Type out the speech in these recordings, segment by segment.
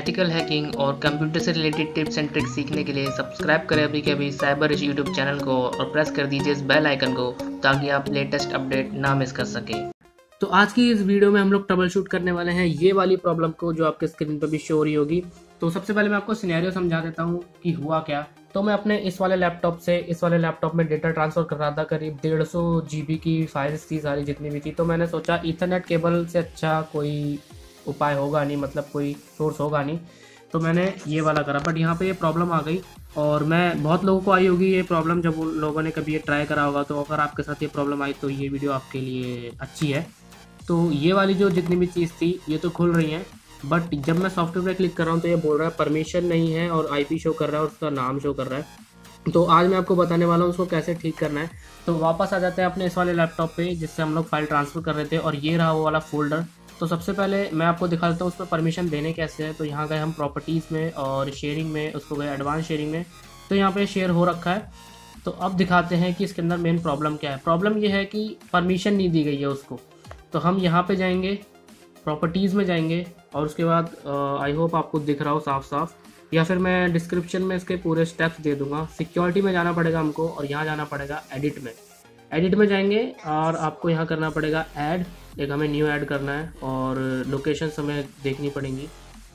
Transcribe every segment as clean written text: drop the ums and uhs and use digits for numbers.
Ethical hacking और computer से related tips and tricks सीखने के लिए सब्सक्राइब करें अभी के अभी साइबर इश यूट्यूब चैनल को और प्रेस कर दीजिए इस बेल आइकन को ताकि आप लेटेस्ट अपडेट ना मिस कर सकें। तो आज की इस वीडियो में हम लोग ट्रबल शूट करने वाले हैं ये वाली प्रॉब्लम को जो आपके स्क्रीन पर भी शो हो रही होगी। तो सबसे पहले मैं आपको सिनेरियो समझा देता हूँ कि हुआ क्या। तो मैं अपने इस वाले लैपटॉप से इस वाले लैपटॉप में डेटा ट्रांसफ़र कर रहा था, करीब 150 GB की फाइल्स थी सारी जितनी भी थी। तो मैंने सोचा ईथरनेट केबल से अच्छा कोई उपाय होगा नहीं, मतलब कोई सोर्स होगा नहीं। तो मैंने ये वाला करा, बट यहाँ पे ये प्रॉब्लम आ गई और मैं बहुत लोगों को आई होगी ये प्रॉब्लम, जब उन लोगों ने कभी ये ट्राई करा होगा। तो अगर आपके साथ ये प्रॉब्लम आई तो ये वीडियो आपके लिए अच्छी है। तो ये वाली जो जितनी भी चीज़ थी ये तो खुल रही हैं, बट जब मैं सॉफ्टवेयर पे क्लिक कर रहा हूँ तो ये बोल रहा है परमिशन नहीं है और IP शो कर रहा है और उसका नाम शो कर रहा है। तो आज मैं आपको बताने वाला हूँ उसको कैसे ठीक करना है। तो वापस आ जाते हैं अपने इस वाले लैपटॉप पे जिससे हम लोग फाइल ट्रांसफ़र कर रहे थे, और ये रहा वो वाला फोल्डर। तो सबसे पहले मैं आपको दिखा देता हूँ उस पर परमिशन देने कैसे है। तो यहाँ गए हम प्रॉपर्टीज़ में और शेयरिंग में, उसको गए एडवांस शेयरिंग में। तो यहाँ पे शेयर हो रखा है। तो अब दिखाते हैं कि इसके अंदर मेन प्रॉब्लम क्या है। प्रॉब्लम ये है कि परमिशन नहीं दी गई है उसको। तो हम यहाँ पे जाएंगे, प्रॉपर्टीज़ में जाएंगे और उसके बाद आई होप आपको दिख रहा हो साफ साफ, या फिर मैं डिस्क्रिप्शन में इसके पूरे स्टेप्स दे दूंगा। सिक्योरिटी में जाना पड़ेगा हमको और यहाँ जाना पड़ेगा एडिट में। एडिट में जाएंगे और आपको यहाँ करना पड़ेगा ऐड, एक हमें न्यू ऐड करना है और लोकेशन हमें देखनी पड़ेंगी।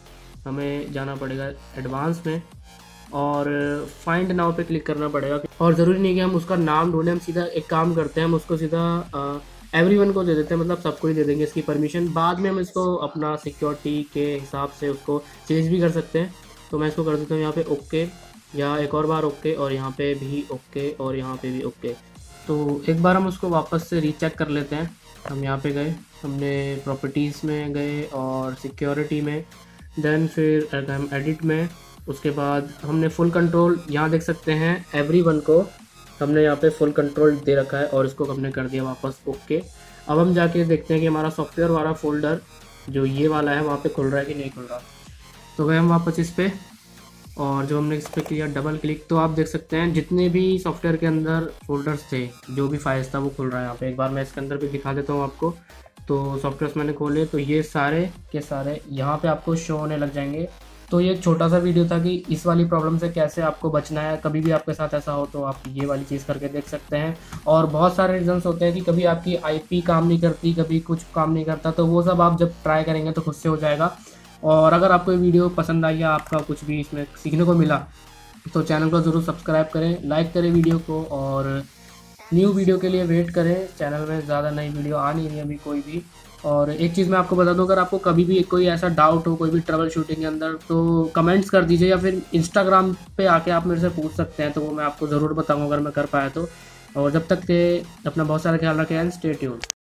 हमें जाना पड़ेगा एडवांस में और फाइंड नाउ पे क्लिक करना पड़ेगा। और ज़रूरी नहीं कि हम उसका नाम ढूंढें, हम सीधा एक काम करते हैं, हम उसको सीधा एवरीवन को दे देते हैं, मतलब सबको ही दे देंगे इसकी परमिशन। बाद में हम इसको अपना सिक्योरिटी के हिसाब से उसको चेंज भी कर सकते हैं। तो मैं इसको कर देता हूँ यहाँ पे ओके, या एक और बार ओके, और यहाँ पे भी ओके, और यहाँ पे भी ओके। तो एक बार हम उसको वापस से रीचेक कर लेते हैं। हम यहाँ पे गए, हमने प्रॉपर्टीज़ में गए और सिक्योरिटी में, देन फिर हम एडिट में, उसके बाद हमने फुल कंट्रोल, यहाँ देख सकते हैं एवरीवन को हमने यहाँ पे फुल कंट्रोल दे रखा है और इसको हमने कर दिया वापस ओके। अब हम जाके देखते हैं कि हमारा सॉफ्टवेयर वाला फोल्डर जो ये वाला है वहाँ पे खुल रहा है कि नहीं खुल रहा। तो गए हम वापस इस पर और जब हमने इस पर किया डबल क्लिक तो आप देख सकते हैं जितने भी सॉफ्टवेयर के अंदर फोल्डर्स थे, जो भी फाइल्स था वो खुल रहा है यहाँ पे। एक बार मैं इसके अंदर भी दिखा देता हूँ आपको। तो सॉफ्टवेयर मैंने खोले तो ये सारे के सारे यहाँ पे आपको शो होने लग जाएंगे। तो ये एक छोटा सा वीडियो था कि इस वाली प्रॉब्लम से कैसे आपको बचना है। कभी भी आपके साथ ऐसा हो तो आप ये वाली चीज़ करके देख सकते हैं। और बहुत सारे रीजंस होते हैं कि कभी आपकी IP काम नहीं करती, कभी कुछ काम नहीं करता, तो वो सब आप जब ट्राई करेंगे तो खुद से हो जाएगा। और अगर आपको ये वीडियो पसंद आई या आपका कुछ भी इसमें सीखने को मिला तो चैनल को ज़रूर सब्सक्राइब करें, लाइक करें वीडियो को, और न्यू वीडियो के लिए वेट करें। चैनल में ज़्यादा नई वीडियो आ नहीं रही अभी कोई भी। और एक चीज़ मैं आपको बता दूं, अगर आपको कभी भी कोई ऐसा डाउट हो कोई भी ट्रबल शूटिंग के अंदर तो कमेंट्स कर दीजिए, या फिर इंस्टाग्राम पे आके आप मेरे से पूछ सकते हैं, तो वो मैं आपको ज़रूर बताऊंगा अगर मैं कर पाया तो। और जब तक के अपना बहुत सारा ख्याल रखें एंड स्टे ट्यून्ड।